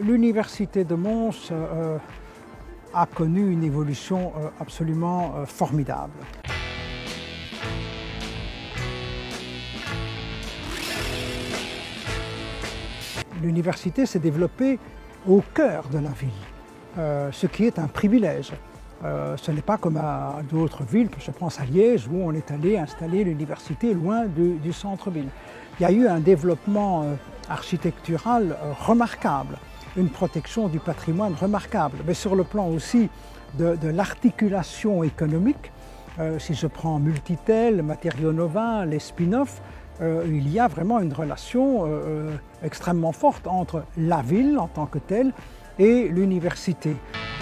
L'université de Mons a connu une évolution absolument formidable. L'université s'est développée au cœur de la ville, ce qui est un privilège. Ce n'est pas comme à d'autres villes, je pense à Liège, où on est allé installer l'université loin du centre-ville. Il y a eu un développement architectural remarquable, une protection du patrimoine remarquable, mais sur le plan aussi de l'articulation économique. Si je prends Multitel, Matériaux Nova, les spin-offs, il y a vraiment une relation extrêmement forte entre la ville en tant que telle et l'université.